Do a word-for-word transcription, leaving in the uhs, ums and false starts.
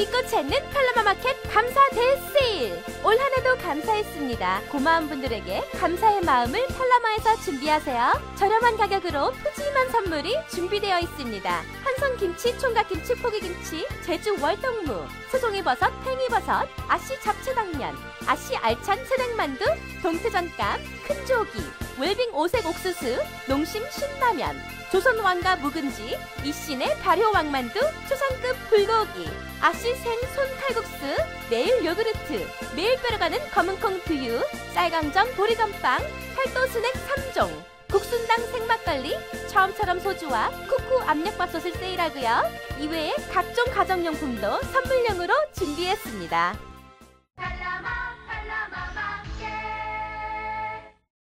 믿고 찾는 팔로마마켓 감사 대세일! 올 한해도 감사했습니다. 고마운 분들에게 감사의 마음을 팔로마에서 준비하세요. 저렴한 가격으로 푸짐한 선물이 준비되어 있습니다. 한성김치, 총각김치, 포기김치, 제주 월동무, 소송이버섯, 팽이버섯, 아씨 잡채당면, 아씨 알찬 새댁만두, 동태전감, 큰조기, 웰빙 오색 옥수수, 농심 신라면, 조선왕가 묵은지, 이신의 발효왕만두, 초상급 불고기, 아씨 생손 칼국수, 매일 요구르트, 매일 끓여가는 검은콩 두유, 쌀강정 보리건빵, 팔도 스낵 삼 종, 국순당 생막걸리, 처음처럼 소주와 쿠쿠 압력밥솥을 세일하고요. 이외에 각종 가정용품도 선물용으로 준비했습니다.